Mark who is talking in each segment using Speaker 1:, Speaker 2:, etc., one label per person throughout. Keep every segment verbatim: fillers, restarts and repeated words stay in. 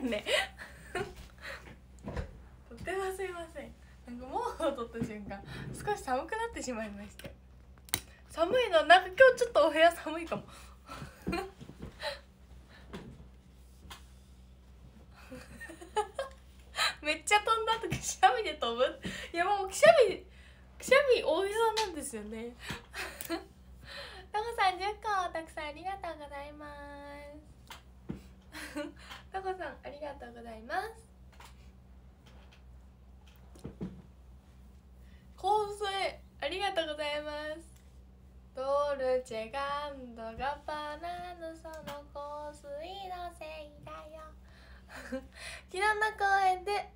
Speaker 1: んねとってもすいません。なんか毛布を取った瞬間少し寒くなってしまいまして、寒いのなんか今日ちょっとお部屋寒いかもめっちゃ飛んだとくしゃみで飛ぶ。いやもうくしゃみくしゃみ大げさなんですよねタコさんじゅっこたくさんありがとうございますタコさんありがとうございます。香水ありがとうございます。ドルチェガンドガバナのその香水のせいだよ昨日の公園で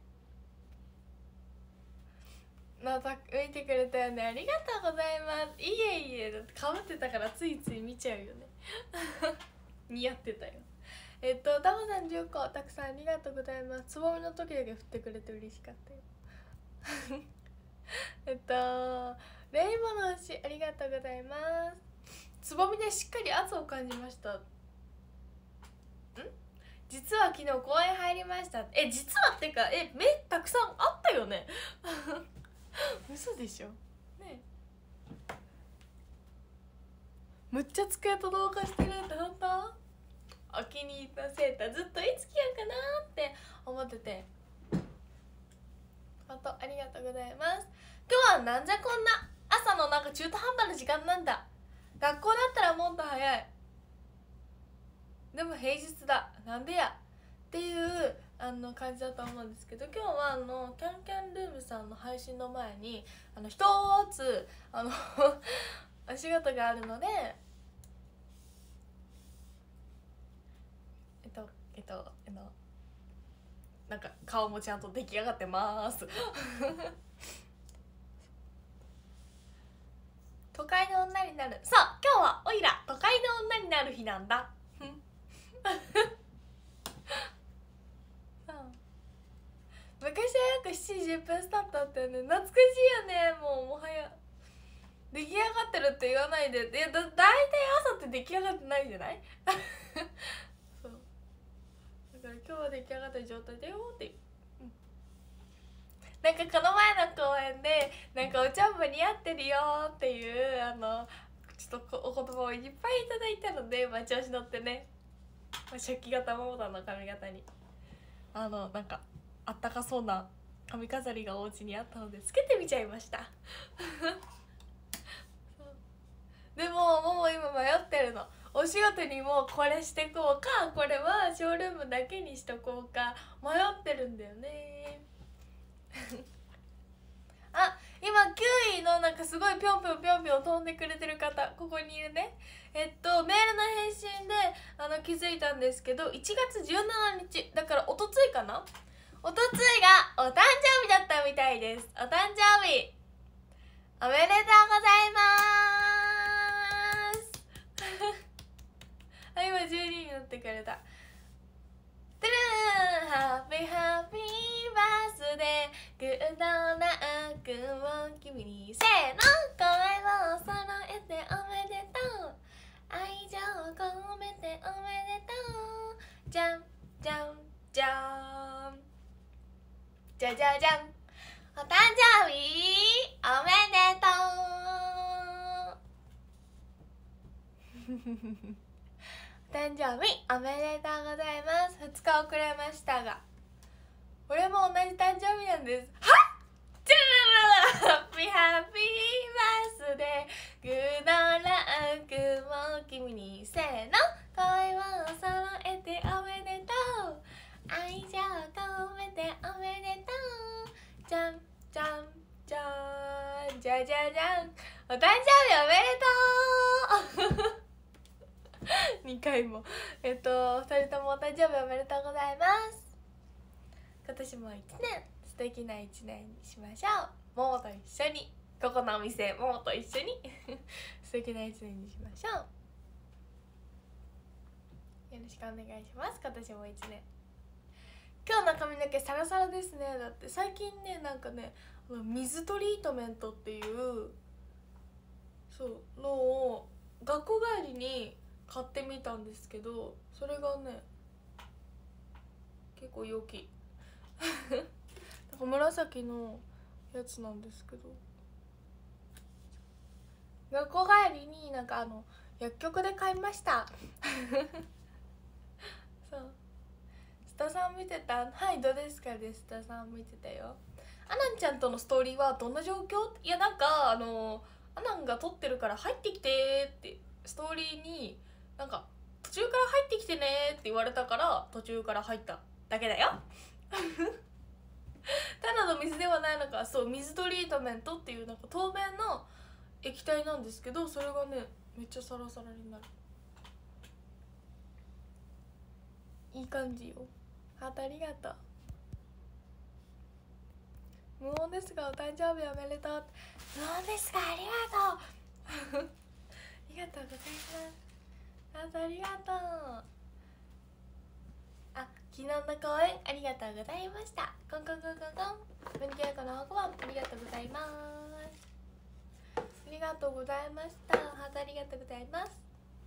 Speaker 1: また見てくれたよね。ありがとうございます。いえいえ、だってかぶってたからついつい見ちゃうよね似合ってたよ。えっとタコさんじゅっこたくさんありがとうございます。つぼみの時だけ振ってくれて嬉しかったよえっとレインボーの星ありがとうございます。つぼみでしっかり圧を感じました。ん実は昨日公園入りました。え実はってかえ目たくさんあったよね嘘でしょね。むっちゃ机と同化してるって本当？お気に入りのセーターずっといつ着ようかなって思ってて、本当ありがとうございます。今日はなんじゃこんな朝のなんか中途半端な時間なんだ。学校だったらもっと早い。でも平日だなんでやっていうあの感じだと思うんですけど、今日はあのキャンキャンルームさんの配信の前にあの一つあのお仕事があるので、えっとえっとあのなんか顔もちゃんと出来上がってます都会の女になる。そう今日はおいら都会の女になる日なんだ昔はよくしちじじゅっぷんスタートだったよね。懐かしいよね。もうもはや出来上がってるって言わないで。いやだだいたい朝って出来上がってないじゃないそうだから今日は出来上がった状態だよっていう、うん、なんかこの前の公演でなんかおちゃんば似合ってるよっていうあのちょっとお言葉をいっぱいいただいたので、まあ、調子乗ってね、まあ、初期型桃太の髪型にあのなんかあったかそうな髪飾りがお家にあったのでつけてみちゃいましたでももも今迷ってるの。お仕事にもこれしてこうか、これはショールームだけにしとこうか迷ってるんだよねあ、今きゅういのなんかすごいぴょんぴょんぴょんぴょん飛んでくれてる方ここにいるね。えっとメールの返信であの気づいたんですけど、いちがつじゅうしちにちだからおとついかな、おとついがお誕生日だったみたいです。お誕生日おめでとうございますあ、今じゅうにになってくれた。トゥルーンハッピーハッピーバースデーグッドラックを君にせーの声を揃えておめでとう、愛情を込めておめでとう、じゃんじゃんじゃんじゃじゃじゃん、お誕生日おめでとうお誕生日おめでとうございます。ふつか遅れましたが俺も同じ誕生日なんです。はっチュルルルハッピーハッピーバースデーグッドラックを君にせーの声を揃えておめでとう、愛情を込めておめでとう、じゃんじゃんじゃーんじゃじゃじゃん、お誕生日おめでとうにかいもえっとふたりともお誕生日おめでとうございます。今年もいちねん素敵ないちねんにしましょう。ももと一緒にここのお店ももと一緒に素敵ないちねんにしましょう。よろしくお願いします。今年もいちねん。今日の髪の毛サラサラですね。だって最近ねなんかね水トリートメントっていうそうのを学校帰りに買ってみたんですけど、それがね結構陽気なんか紫のやつなんですけど、学校帰りになんかあの薬局で買いましたそうスタさん見てた。はいどうですかでスタさん見てたよ。アナンちゃんとのストーリーはどんな状況。いやなんかあのアナンが撮ってるから入ってきてってストーリーになんか途中から入ってきてねって言われたから途中から入っただけだよただの水ではないのか。そう水トリートメントっていうなんか透明の液体なんですけど、それがねめっちゃサラサラになる。いい感じよ。ハートありがとう。無音ですがお誕生日おめでとう。無音ですがありがとうありがとうございます。ハートありがとう。あ、昨日の公演ありがとうございました。コンコンコンコンコン。文京子のご番ありがとうございます。ありがとうございました。ハートありがとうございます。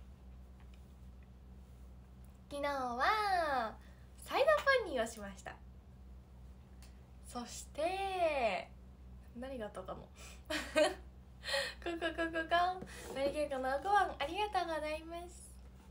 Speaker 1: 昨日はサイドポニーをしました。そして何があったかもコンコンコンコンコン。文京子のご番ありがとうございます。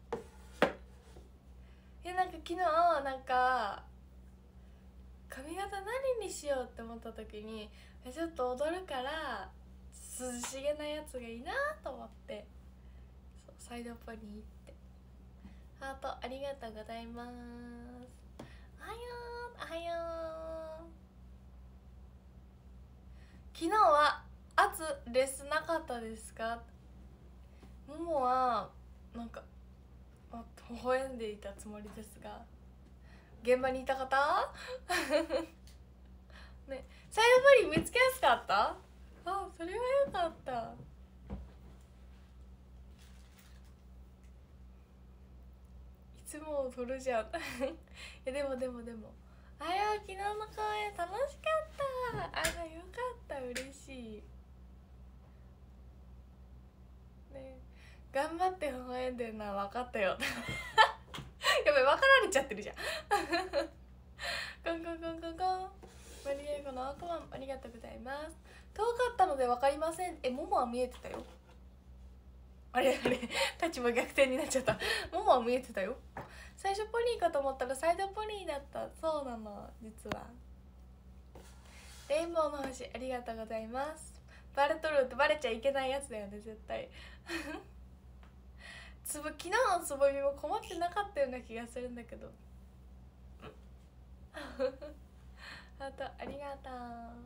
Speaker 1: いやなんか昨日なんか髪型何にしようって思った時にちょっと踊るから涼しげなやつがいいなと思って、そうサイドポニーってハートありがとうございます。おはようおはよう。昨日は圧レスなかったですか。ももはなんかあ微笑んでいたつもりですが現場にいた方ね、サイドポニー見つけやすかった。あ、それはよかった。いつも撮るじゃんいやでもでもでもあや昨日の公演楽しかった。あよかった嬉しいね。頑張って微笑んでるのは分かったよやばい分かられちゃってるじゃんコンコンコンコンコン。マリエコのアクマンありがとうございます。遠かったので分かりません。え、モモは見えてたよ。あれあれ立場逆転になっちゃった。モモは見えてたよ。最初ポニーかと思ったらサイドポニーだった。そうなの実は。レインボーの星ありがとうございます。バレとるってバレちゃいけないやつだよね絶対つぶ昨日のつぼみも困ってなかったような気がするんだけどあとありがとう。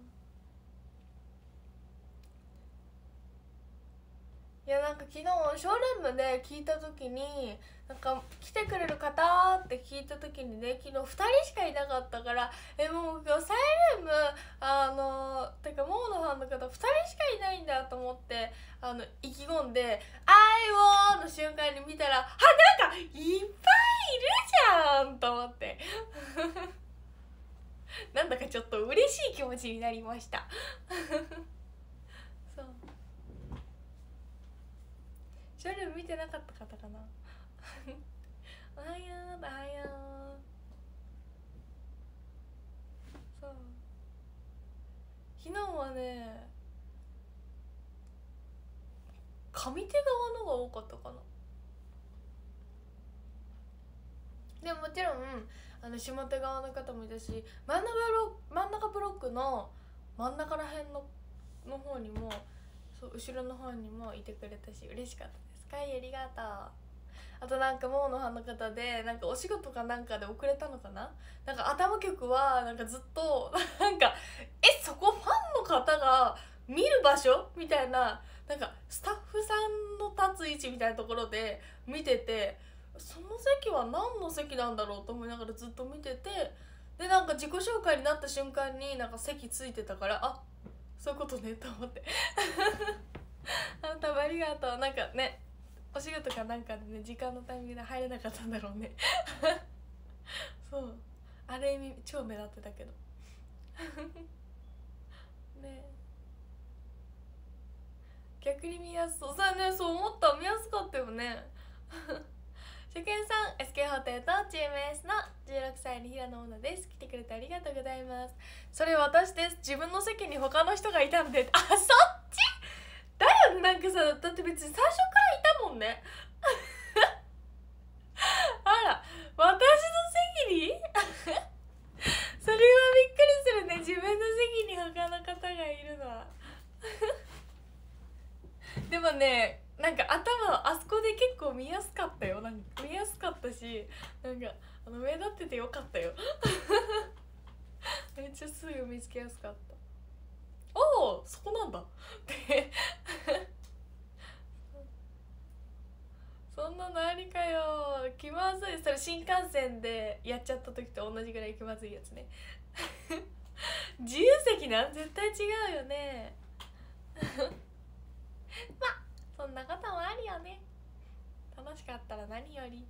Speaker 1: いやなんか昨日ショールームで聞いた時になんか来てくれる方って聞いた時にね昨日ふたりしかいなかったからえもう今日サイルームあのてかモーのファンの方ふたりしかいないんだと思ってあの意気込んで「あいおー」の瞬間に見たらあなんかいっぱいいるじゃんと思ってなんだかちょっと嬉しい気持ちになりましたそうショールーム見てなかった方かなおはようおはよう。そう昨日はね上手側のが多かったかな。でももちろんあの下手側の方もいたし真ん中ブロ真ん中ブロックの真ん中らへんのの方にもそう後ろの方にもいてくれたし嬉しかったです。かいありがとう。あとなんかモーのファンの方でなんかお仕事かなんかで遅れたのかな。なんか頭曲はなんかずっとなんかえそこファンの方が見る場所みたいななんかスタッフさんの立つ位置みたいなところで見ててその席は何の席なんだろうと思いながらずっと見ててでなんか自己紹介になった瞬間になんか席ついてたからあそういうことねと思ってあんたもありがとう。なんかねお仕事かなんかでね時間のタイミングで入れなかったんだろうねそうあれ意味超目立ってたけどね逆に見やすそうさあねそう思った見やすかったよね初見さん エスケー ホテルと チーム エス のじゅうろくさいの平野女です。来てくれてありがとうございます。それ私です。自分の席に他の人がいたんで。あ、そっちだよね。なんかさ、だって別に最初からいたもんね。あら、私の席にそれはびっくりするね。自分の席に他の方がいるのはでもね、なんか頭あそこで結構見やすかったよ。なんか見やすかったし、なんかあの目立っててよかったよめっちゃすぐ見つけやすかった。おお、そこなんだってそんなのありかよ。気まずい。それ新幹線でやっちゃった時と同じぐらい気まずいやつね自由席なん絶対違うよねまあそんなこともあるよね。楽しかったら何より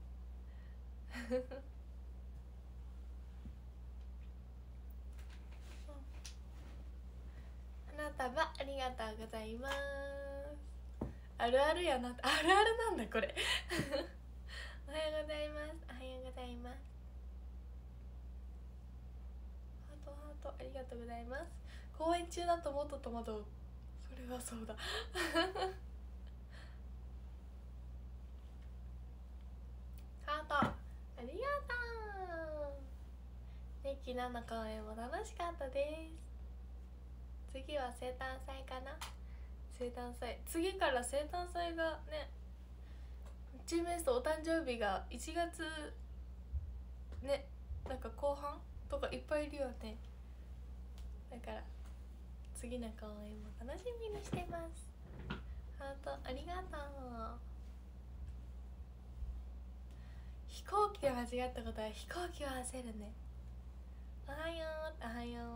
Speaker 1: 花束ありがとうございます。あるあるやな。あるあるなんだこれおはようございます。おはようございます。ハートハートありがとうございます。公演中だともっと戸惑う。それはそうだハートありがとう。ね、昨日の公演も楽しかったです。次は生誕祭かな。生誕祭、次から生誕祭がね、チーム S とお誕生日がいちがつね、なんか後半とかいっぱいいるよね。だから次の公演も楽しみにしてます。ハートありがとう。飛行機で間違ったことは飛行機は焦るね。おはようおはよう。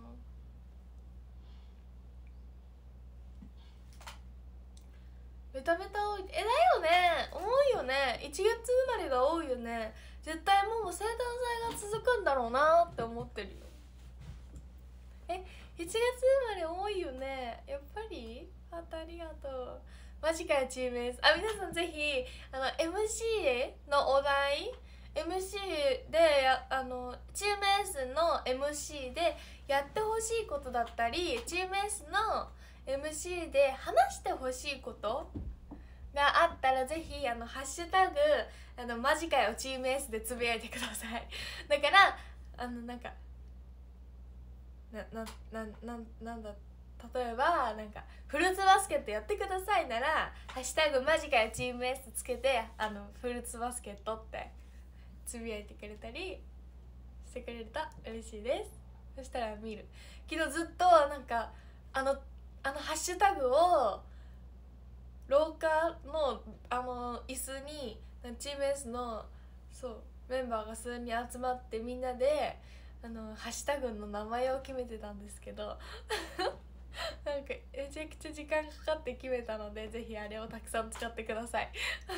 Speaker 1: ベタベタ多い。え、だよね、多いよね。いちがつ生まれが多いよね。絶対もう生誕祭が続くんだろうなって思ってるよ。え、いちがつ生まれ多いよね。やっぱりハートありがとう。マジかよチーム S。 あ、皆さんぜひあの エムシー のお題 エムシー でやあのチーム S の エムシー でやってほしいことだったり、チーム S の エムシー で話してほしいことがあったら、ぜひあのハッシュタグあのマジかよチーム S でつぶやいてください。だからあのなんかなななななんだ例えばなんかフルーツバスケットやってくださいならハッシュタグマジかよチーム S つけてあのフルーツバスケットってつぶやいてくれたりしてくれると嬉しいです。そしたら見る。昨日ずっとなんかあのあのハッシュタグを廊下のあの椅子にチーム S のそうメンバーが数人集まってみんなであのハッシュタグの名前を決めてたんですけどなんかめちゃくちゃ時間かかって決めたので、ぜひあれをたくさん使ってください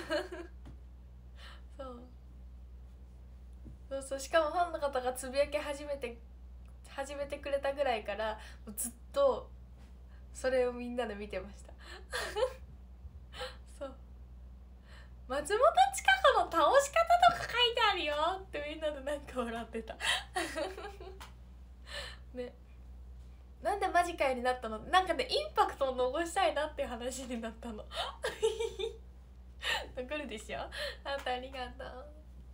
Speaker 1: そうそうそう、しかもファンの方がつぶやき始めて始めてくれたぐらいからもうずっとそれをみんなで見てましたそう、松本千佳子の倒し方とか書いてあるよってみんなでなんか笑ってたね、なんでマジかよになったの。なんかね、インパクトを残したいなっていう話になったの残るでしょ。あんたありがとう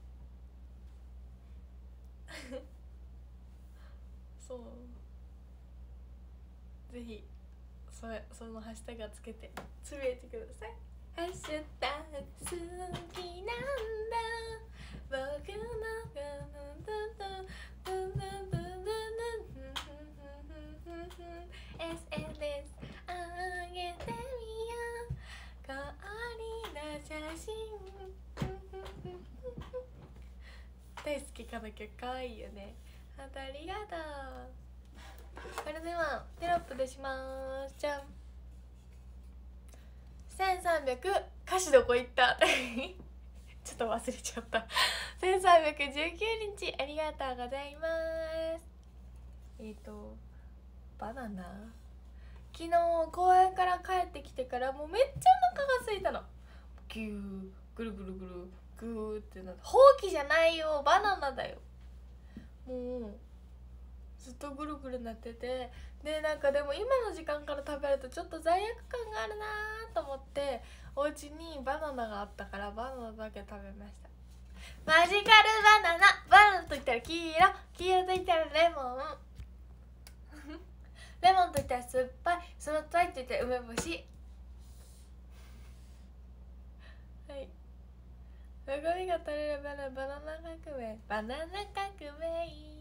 Speaker 1: そうぜひそれそのハッシュタグをつけてつぶやいてください。ハッシュタグ好きなんだ僕のエスエヌエス あげてみよう氷の写真大好き。この曲かわいいよね。あとありがとう。それではテロップでします。じゃん。せんさんびゃく歌詞どこ行ったちょっと忘れちゃったせんさんびゃくじゅうきゅうにちありがとうございます。えっ、ー、とバナナ昨日公園から帰ってきてからもうめっちゃお腹が空いたの。ギューぐるぐるぐるグーってなって。ほうきじゃないよ、バナナだよ。 もうずっとぐるぐるなってて、でなんかでも今の時間から食べるとちょっと罪悪感があるなと思ってお家にバナナがあったからバナナだけ食べました。マジカルバナナ、バナナといったら黄色、黄色といったらレモンレモンといったら酸っぱい、酸っぱいといったら梅干し。はい。中身が取れるバナナ、バナナ革命、バナナ革命。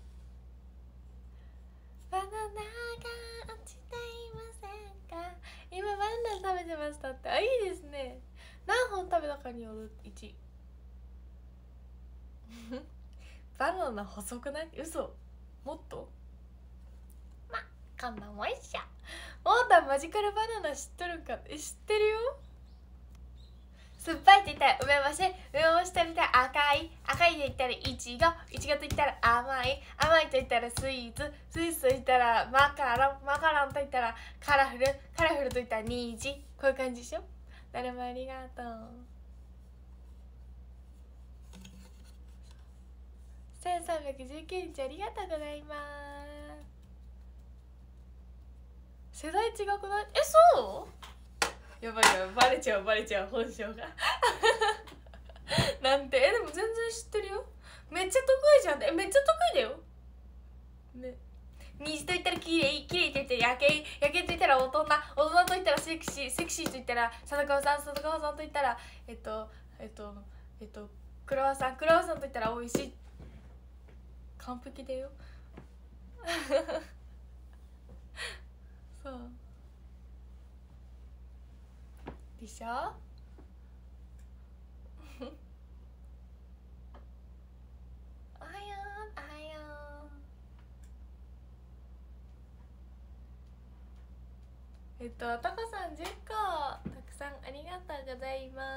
Speaker 1: バナナが落ちていませんか。今バナナ食べてましたって。あ、いいですね。何本食べたかによるいちバナナ細くない？嘘。もっと？ま、こんなもんいっしょ。モータンマジカルバナナ知っとるんか？え、知ってるよ。酸っぱいって言ったら梅干し、梅干しと言ったら赤い、赤いと言ったらいちご、いちごと言ったら甘い、甘いと言ったらスイーツ、スイーツと言ったらマカロン、マカロンと言ったらカラフル、カラフルと言ったらニジ。こういう感じでしょ。誰もありがとう。せんさんびゃくじゅうきゅうにちありがとうございます。世代違くない？え、そう？やばいやばい、バレちゃうバレちゃう本性がなんて。え、でも全然知ってるよ。めっちゃ得意じゃん。え、めっちゃ得意だよね。虹と言ったら綺麗、綺麗と言ったら夜景、夜景と言ったら大人、大人と言ったらセクシー、セクシーと言ったら佐川さん、佐川さんと言ったらえっとえっとえっとクロワッサン、クロワッサンと言ったら美味しい。完璧だよそうでしょあやーあやー。えっとタカさんじゅっこたくさんありがとうございます。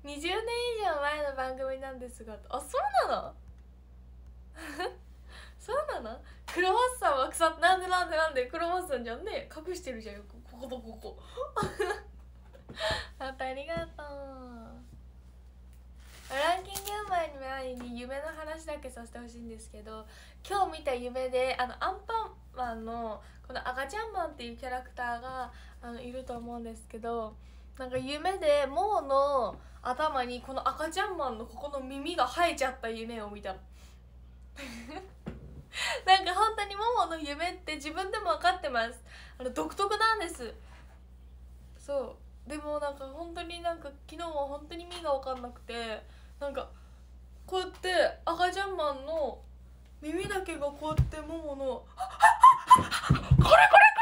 Speaker 1: にじゅうねん以上前の番組なんですが、あ、そうなのそうなの。クロワッサンは腐ってなんでなんでなんでクロワッサンじゃんね。隠してるじゃんよ、こことここあとありがとう。ランキング前に夢の話だけさせてほしいんですけど、今日見た夢であのアンパンマンのこの赤ちゃんマンっていうキャラクターがあのいると思うんですけど、なんか夢でモーの頭にこの赤ちゃんマンのここの耳が生えちゃった夢を見たのなんか本当にモモの夢って自分でも分かってます。あの独特なんです。そうでもなんか本当になんか昨日は本当に意味が分かんなくて、なんかこうやって赤ちゃんマンの耳だけがこうやってモモのこれこれこれびっくり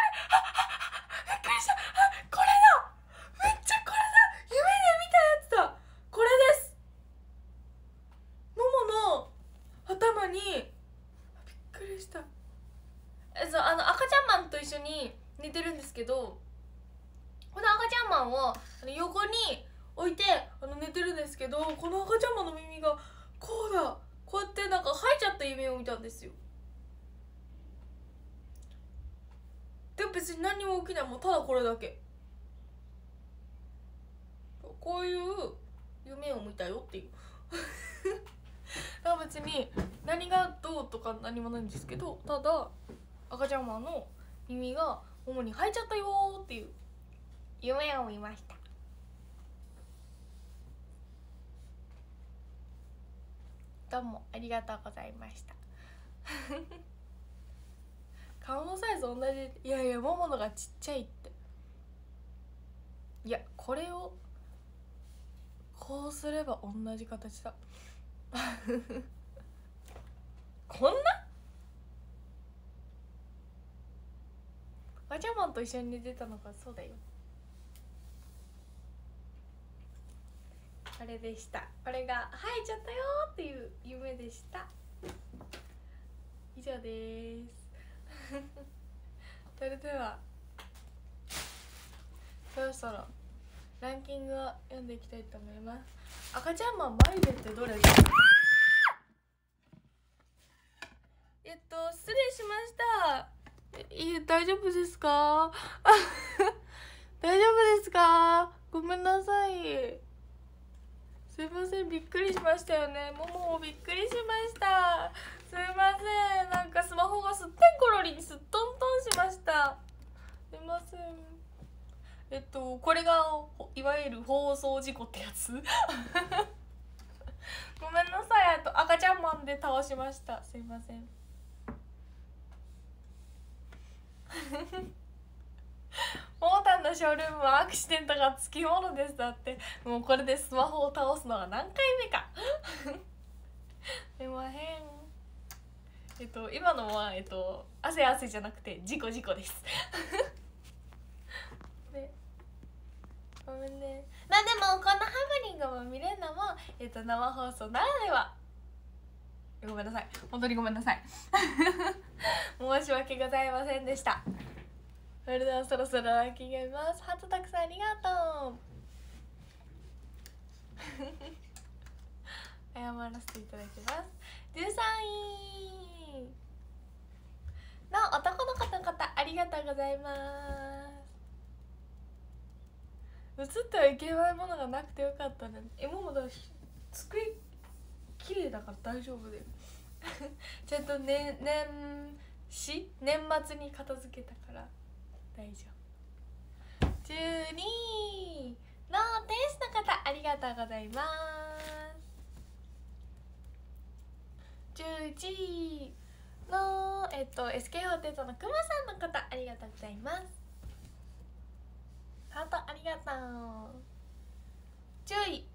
Speaker 1: した、これだ、めっちゃこれだ、夢で見たやつだ、これです。モモの頭にびっくりした。え、そう、あの赤ちゃんマンと一緒に寝てるんですけど、この赤ちゃんマンを横に置いてあの寝てるんですけど、この赤ちゃんマンの耳がこうだ、こうやってなんか生えちゃった夢を見たんですよ。でも別に何も起きない、もうただこれだけ。こういう夢を見たよっていうだから別に何がどうとか何もないんですけど、ただ赤ちゃんマンの耳が主に生えちゃったよっていう夢を見ました。どうもありがとうございました顔のサイズ同じ。いやいや、モモのがちっちゃいって。いや、これをこうすれば同じ形だこんなガチャマンと一緒に寝てたのか。そうだよ、これでした。これが生えちゃったよっていう夢でした。以上ですそれではそろそろランキングを読んでいきたいと思います。赤ちゃんマン眉毛ってどれですか？えっと失礼しました。いえ、大丈夫ですか大丈夫ですか？ごめんなさい、すいません、 ん、びっくりしましたよね。もももびっくりしました。すいません、なんかスマホがすってんころりにすっとんとんしました。すいません。えっとこれがいわゆる放送事故ってやつ。ごめんなさい。あと赤ちゃんマンで倒しました。すいません。モータンのショールームはアクシデントがつきものです。だってもうこれでスマホを倒すのは何回目か。すいません。えっと今のはえっと汗汗じゃなくて事故事故です。ね、ごめんね。まあでもこんなハプニングも見れるのもえっと生放送ならでは。ごめんなさい、本当にごめんなさい。申し訳ございませんでした。それではそろそろランキング読みます。ハートたくさんありがとう。謝らせていただきます。じゅうさんいの男の子の方、ありがとうございます。映ってはいけないものがなくてよかったね。え、もうだ机綺麗だから大丈夫だよ。ちゃんとね、年始年末に片付けたから大丈夫。じゅうにいの天使の方、ありがとうございます。じゅういちいのえっと エスケー ホテルのくまさんの方、ありがとうございます。ハートありがとう。じゅうい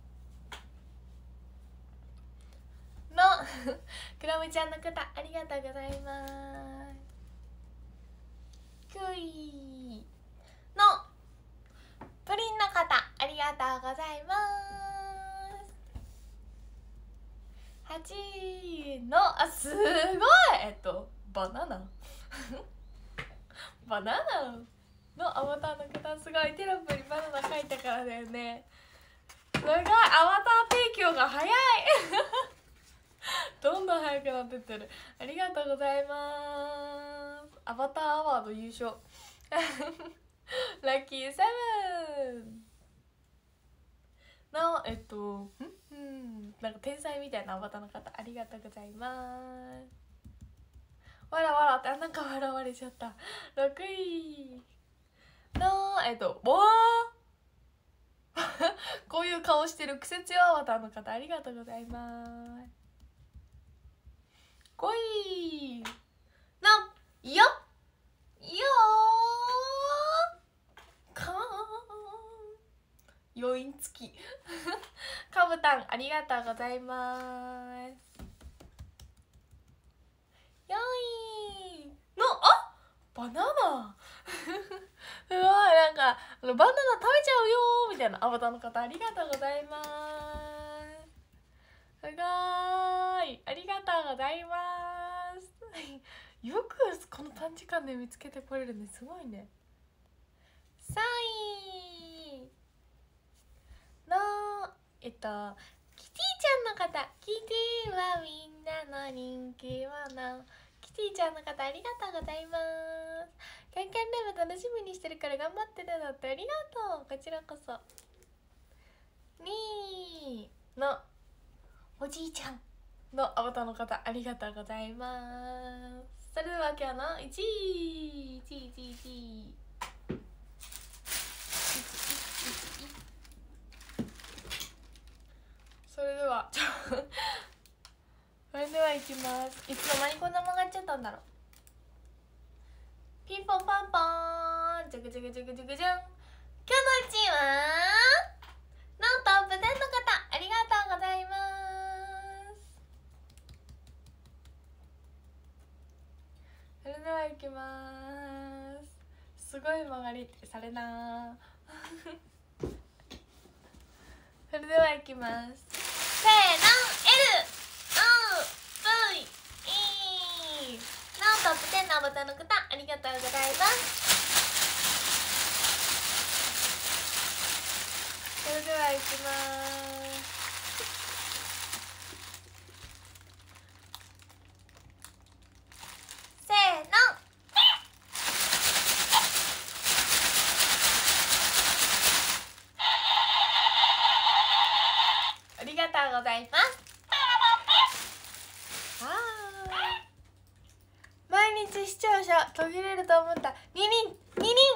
Speaker 1: のクロムちゃんの方、ありがとうございます。きゅういのプリンの方、ありがとうございます。はちいのあ、すごいえっとバナナバナナのアバターの方、すごいテロップにバナナ書いたからだよね。すごいアバター提供が早い。どんどん早くなってってる。ありがとうございます。アバターアワード優勝。ラッキーセブンのえっとんうんなんか天才みたいなアバターの方、ありがとうございます。わらわらってなんか笑われちゃった。ろくいのえっとわーこういう顔してるクセ強アバターの方、ありがとうございます。ごいのよっよーかーん余韻付きかぶたん、ありがとうございます。よいのあバナナすごいなんかバナナ食べちゃうよーみたいなアバターの方、ありがとうございます。すごーい、ありがとうございます。よくこの短時間で見つけてこれるね、すごいね。さんいのえっとキティちゃんの方、キティはみんなの人気者。キティちゃんの方、ありがとうございます。キャンキャンルーム楽しみにしてるから頑張ってるのって、ありがとう。こちらこそ。にいのおじいちゃんのアバターの方、ありがとうございます。それでは今日のいちいいちいいちいいちいそれではちょそれではいきます。いつの間にこんな曲がっちゃったんだろう。ピンポンパンポーン、ジャグジャグジャグジャグジャン。今日のいちいはのトップテンの方、ありがとうございます。それではいきます。すごい曲がりされなそれではいきます。せーの L O V E のトップテンのボタンの方、ありがとうございます。それではいきます。せーのありががとうございます。あー、毎日視聴者途切れると思った。ににんににん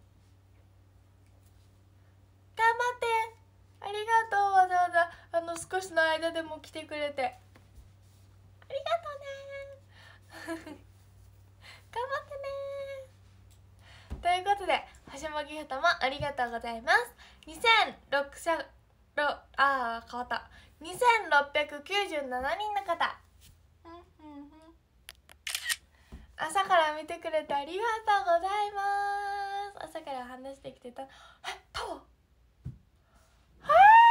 Speaker 1: 頑張って。ありがとう。わざわざあの少しの間でも来てくれてありがとうね頑張ってね。ということで、橋本ギフトもありがとうございます。にせんろっぴゃくあー変わったにせんろっぴゃくきゅうじゅうななにんの方、朝から見てくれてありがとうございます。朝から話してきてた。えっタワーありがとうござい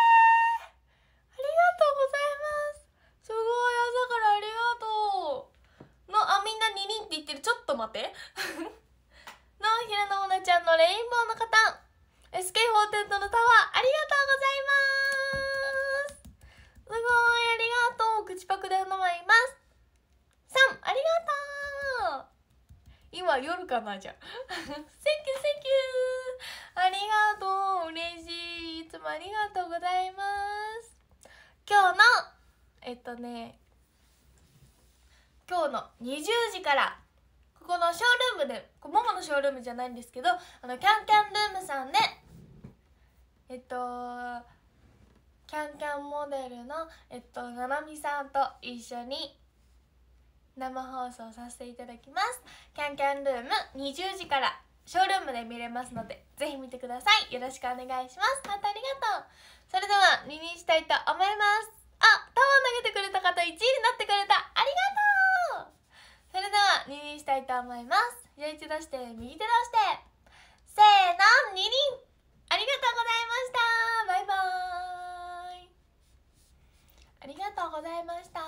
Speaker 1: ます。すごい、朝からありがとうの。あ、みんなににんって言ってる。ちょっと待ってのひらのもなちゃんのレインボーの方、 エスケーフォーテント のタワーありがとうございます。すごいありがとう。口パクでお名前います。さんありがとう。今夜かなじゃセンキューセンキューありがとう。嬉しい。いつもありがとうございます。今日のえっとね今日のにじゅうじからここのショールームで、こもものショールームじゃないんですけど、あのキャンキャンルームさんでえっとキャンキャンモデルのえっとななみさんと一緒に生放送させていただきます。キャンキャンルームにじゅうじからショールームで見れますので、ぜひ見てください。よろしくお願いします。またありがとう。それではににしたいと思います。あ、タワー投げてくれた方いちいになってくれた。ありがとう。それではににしたいと思います。左手出して右手出してせーの、ににんありがとうございました。バイバーイ。ありがとうございました。